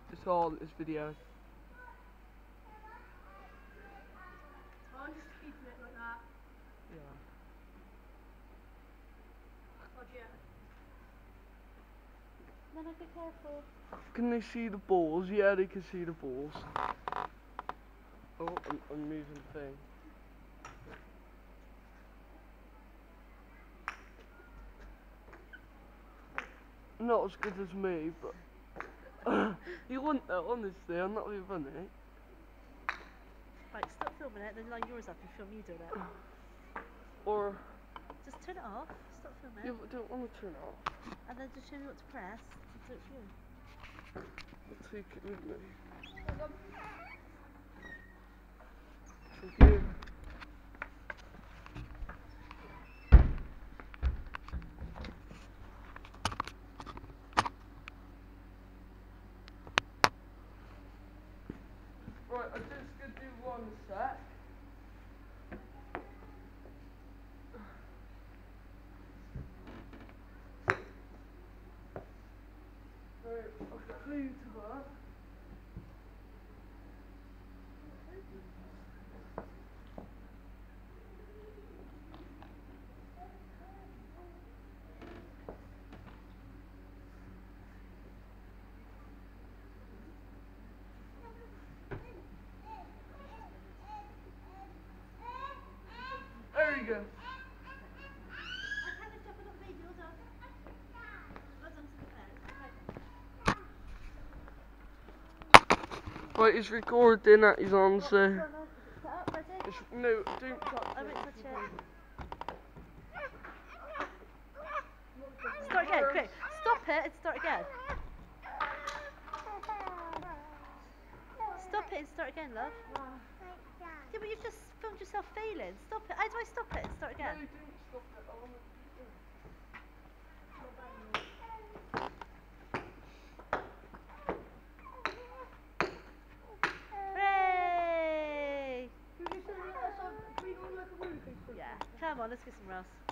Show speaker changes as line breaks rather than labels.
It's all this video.
I'm just keeping it like that.
Yeah.
Roger.
No, no, be careful.
Can they see the balls? Yeah, they can see the balls. Oh, I'm moving the thing. Not as good as me, but you want that, honestly. I'm not being funny.
Right, stop filming it, then line yours up and film you doing it.
Or
Just turn it off, stop filming
you
it,
don't want to turn it off.
and then just show me what to press, and do it for you.
I'll take it with me. Thank you. Right, I'm just gonna do one sec. Right, I'll clue to that. There you go. Right, he's recording that he's on, so. No, don't touch
I
it.
won't touch it. Start again, quick. Stop it and start again. Stop it and start again, love. Yeah, but you just filmed yourself failing. Stop it. How do I stop it and start again?
No, don't stop it. I wanna do it.
Hooray!
Can we do like a roller coaster?
Yeah. Come on, let's get some Ross.